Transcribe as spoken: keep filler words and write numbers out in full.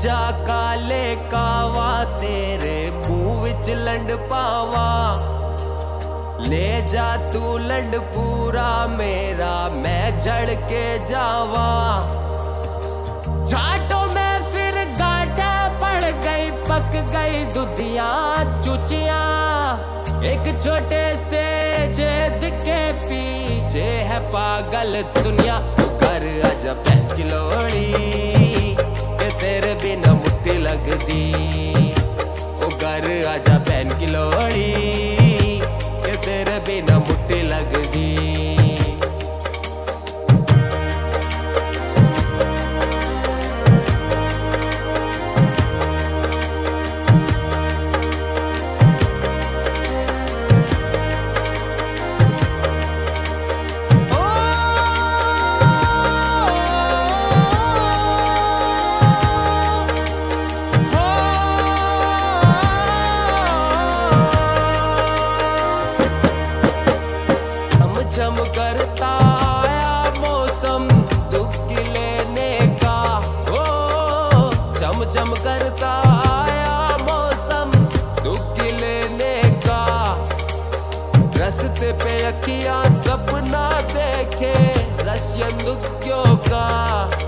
जा काले कावा तेरे मुंह विच लंड पावा। ले जा तू लंड पूरा मेरा मैं जड़ के जावा। छाटो में फिर गाढ़ा पड़ गई पक गई दुधिया चुचिया। एक छोटे से जेद के पीछे है पागल दुनिया। कर आजा बहन की लोड़ी के तेरे बिना मुट्ठी लगदी। ओ घर आजा बहन की लोड़ी के तेरे बिना मुट्ठी लगदी। चम करता आया मौसम दुख लेने का। ओ चम चम करता आया मौसम दुख लेने का। रस्ते पे अखियां सपना देखे रशियन दुखियों का।